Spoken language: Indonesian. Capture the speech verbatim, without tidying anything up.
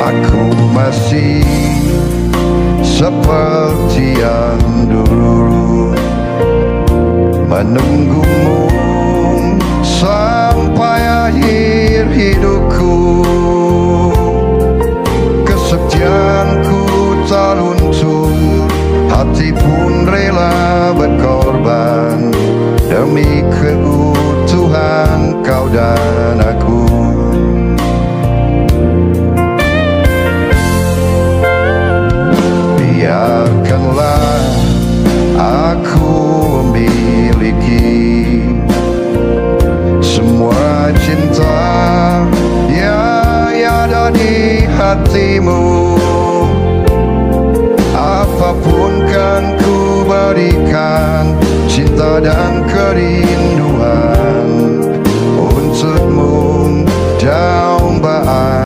Aku masih seperti yang dulu, menunggumu sampai akhir hidupku. Kesetiaanku tak luntur, hati pun rela berkorban demi keutuhan kau dan aku. Biarkanlah aku memiliki semua cinta yang ada di hatimu. Apapun kan ku berikan, cinta dan kerinduan untukmu, jauh